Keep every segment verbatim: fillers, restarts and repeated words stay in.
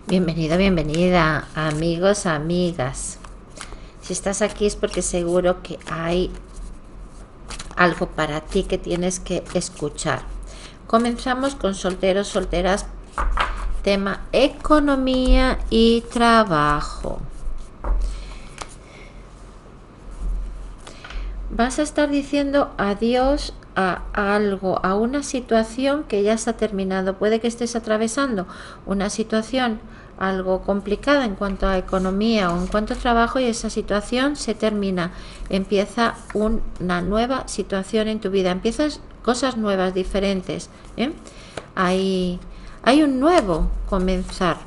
Bienvenido, bienvenida, amigos, amigas. Si estás aquí es porque seguro que hay algo para ti que tienes que escuchar. Comenzamos con solteros, solteras, tema economía y trabajo. Vas a estar diciendo adiós a algo, a una situación que ya está terminado. Puede que estés atravesando una situación algo complicada en cuanto a economía o en cuanto a trabajo, y esa situación se termina. Empieza un, una nueva situación en tu vida, empiezas cosas nuevas, diferentes, ¿eh? hay, hay un nuevo comenzar.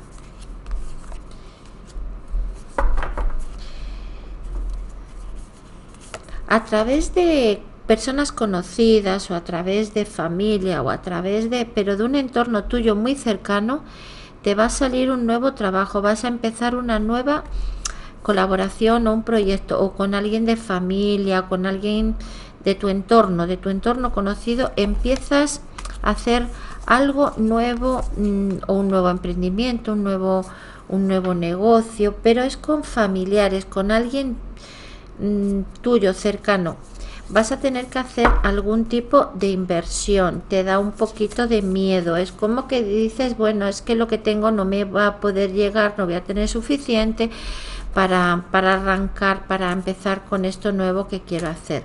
A través de personas conocidas o a través de familia o a través de, pero de un entorno tuyo muy cercano, te va a salir un nuevo trabajo, vas a empezar una nueva colaboración o un proyecto, o con alguien de familia, con alguien de tu entorno, de tu entorno conocido, empiezas a hacer algo nuevo, mmm, o un nuevo emprendimiento, un nuevo, un nuevo negocio, pero es con familiares, con alguien mmm, tuyo, cercano. Vas a tener que hacer algún tipo de inversión, te da un poquito de miedo, es como que dices, bueno, es que lo que tengo no me va a poder llegar, no voy a tener suficiente para, para arrancar, para empezar con esto nuevo que quiero hacer.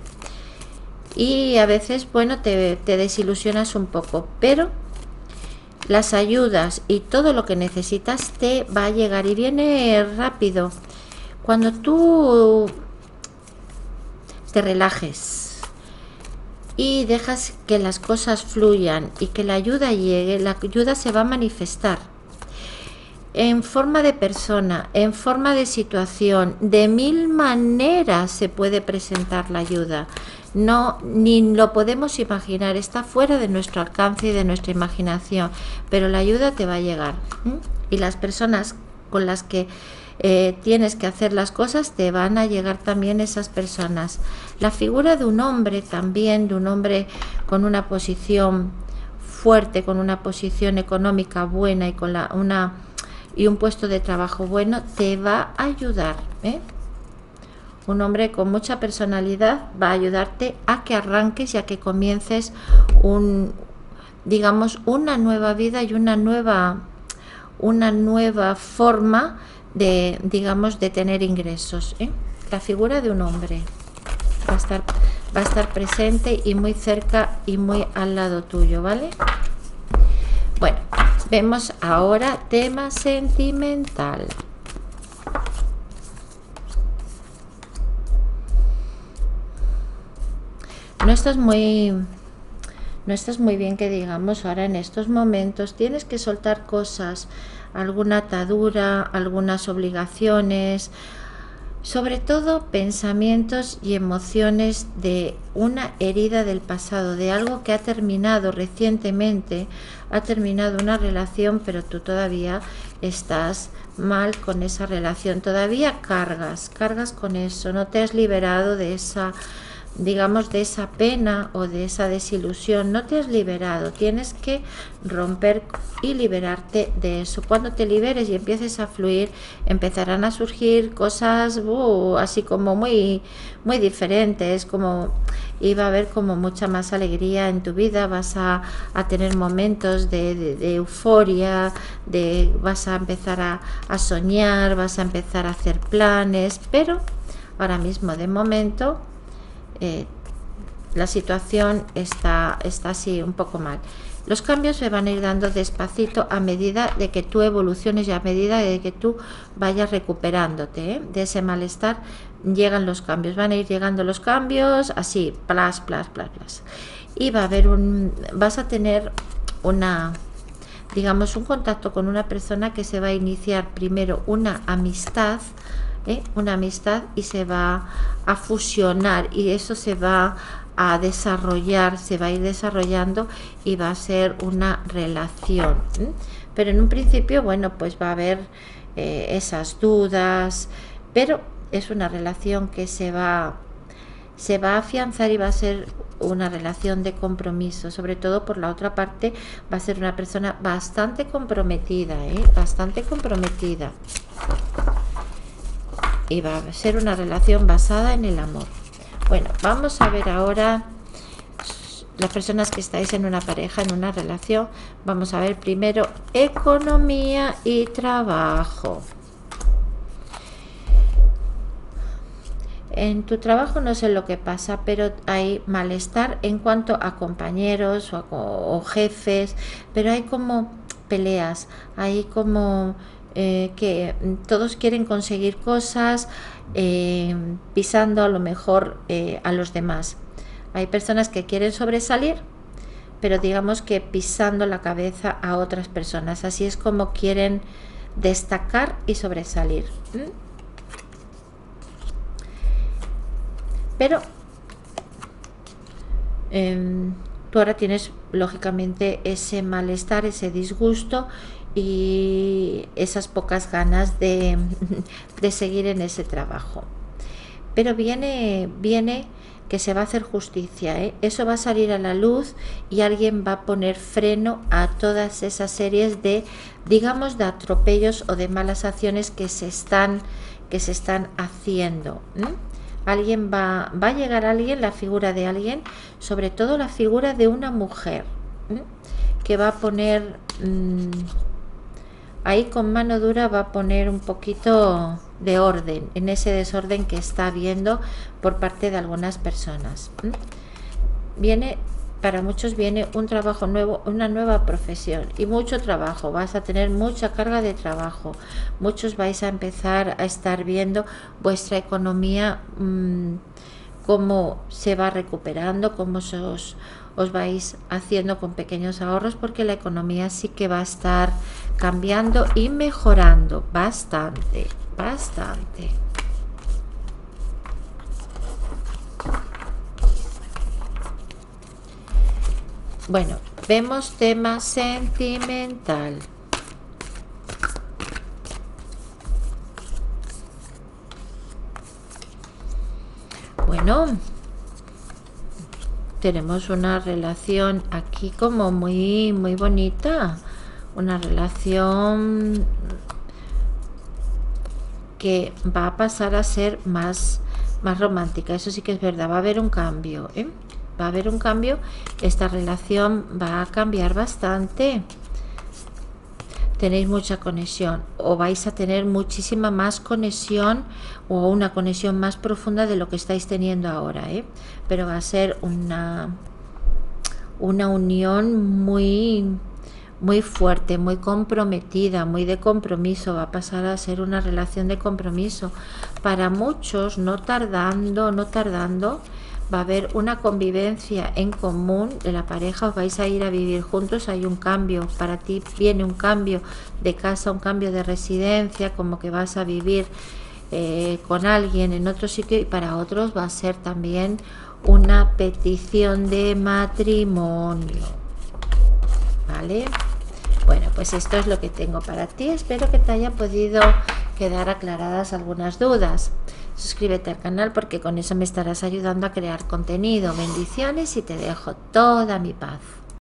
Y a veces, bueno, te, te desilusionas un poco, pero las ayudas y todo lo que necesitas te va a llegar y viene rápido. Cuando tú te relajes y dejas que las cosas fluyan y que la ayuda llegue, la ayuda se va a manifestar en forma de persona, en forma de situación, de mil maneras se puede presentar la ayuda. No, ni lo podemos imaginar, está fuera de nuestro alcance y de nuestra imaginación, pero la ayuda te va a llegar. ¿Mm? Y las personas con las que Eh, tienes que hacer las cosas, te van a llegar también esas personas. La figura de un hombre también, de un hombre con una posición fuerte, con una posición económica buena y con la, una y un puesto de trabajo bueno, te va a ayudar, ¿eh? Un hombre con mucha personalidad va a ayudarte a que arranques y a que comiences un, digamos, una nueva vida y una nueva, una nueva forma de, digamos, de tener ingresos, ¿eh? La figura de un hombre va a estar, va a estar presente y muy cerca y muy al lado tuyo, ¿vale? Bueno, vemos ahora tema sentimental. No estás muy... No estás muy bien, que digamos, ahora en estos momentos. Tienes que soltar cosas, alguna atadura, algunas obligaciones, sobre todo pensamientos y emociones de una herida del pasado, de algo que ha terminado recientemente, ha terminado una relación, pero tú todavía estás mal con esa relación, todavía cargas, cargas con eso, no te has liberado de esa, digamos, de esa pena o de esa desilusión, no te has liberado, tienes que romper y liberarte de eso. Cuando te liberes y empieces a fluir, empezarán a surgir cosas uh, así como muy, muy diferentes, como iba a haber como mucha más alegría en tu vida, vas a, a tener momentos de, de, de euforia, de, vas a empezar a, a soñar, vas a empezar a hacer planes, pero ahora mismo, de momento, Eh, la situación está, está así un poco mal. Los cambios se van a ir dando despacito a medida de que tú evoluciones y a medida de que tú vayas recuperándote, ¿eh? De ese malestar llegan los cambios, van a ir llegando los cambios así, plas, plas, plas, plas. Y va a haber un, vas a tener una, digamos, un contacto con una persona que se va a iniciar primero una amistad, ¿Eh? una amistad, y se va a fusionar y eso se va a desarrollar, se va a ir desarrollando y va a ser una relación, ¿eh? Pero en un principio, bueno, pues va a haber eh, esas dudas, pero es una relación que se va se va a afianzar y va a ser una relación de compromiso, sobre todo por la otra parte. Va a ser una persona bastante comprometida, ¿eh? Bastante comprometida, y va a ser una relación basada en el amor. Bueno, vamos a ver ahora las personas que estáis en una pareja, en una relación. Vamos a ver primero economía y trabajo. En tu trabajo no sé lo que pasa, pero hay malestar en cuanto a compañeros o, a, o jefes, pero hay como peleas, hay como eh, que todos quieren conseguir cosas, eh, pisando a lo mejor eh, a los demás. Hay personas que quieren sobresalir, pero digamos que pisando la cabeza a otras personas. Así es como quieren destacar y sobresalir. ¿Mm? Pero eh, tú ahora tienes lógicamente ese malestar, ese disgusto y esas pocas ganas de, de seguir en ese trabajo. Pero viene, viene que se va a hacer justicia, ¿eh? Eso va a salir a la luz y alguien va a poner freno a todas esas series de, digamos, de atropellos o de malas acciones que se están, que se están haciendo. ¿Mm? Alguien va, va a llegar alguien, la figura de alguien, sobre todo la figura de una mujer, ¿eh? Que va a poner mmm, ahí con mano dura, va a poner un poquito de orden en ese desorden que está habiendo por parte de algunas personas. ¿eh? Viene, para muchos viene un trabajo nuevo, una nueva profesión y mucho trabajo. Vas a tener mucha carga de trabajo. Muchos vais a empezar a estar viendo vuestra economía, mmm, cómo se va recuperando, cómo os, os vais haciendo con pequeños ahorros, porque la economía sí que va a estar cambiando y mejorando bastante, bastante. Bueno, vemos tema sentimental. Bueno, tenemos una relación aquí como muy, muy bonita. Una relación que va a pasar a ser más, más romántica. Eso sí que es verdad, va a haber un cambio, ¿eh? Va a haber un cambio, esta relación va a cambiar bastante. Tenéis mucha conexión o vais a tener muchísima más conexión o una conexión más profunda de lo que estáis teniendo ahora, ¿eh? Pero va a ser una, una unión muy, muy fuerte, muy comprometida, muy de compromiso. Va a pasar a ser una relación de compromiso. Para muchos, no tardando, no tardando, va a haber una convivencia en común de la pareja, os vais a ir a vivir juntos. Hay un cambio, para ti viene un cambio de casa, un cambio de residencia, como que vas a vivir eh, con alguien en otro sitio, y para otros va a ser también una petición de matrimonio, ¿vale? Bueno, pues esto es lo que tengo para ti. Espero que te haya podido quedar aclaradas algunas dudas. Suscríbete al canal porque con eso me estarás ayudando a crear contenido. Bendiciones y te dejo toda mi paz.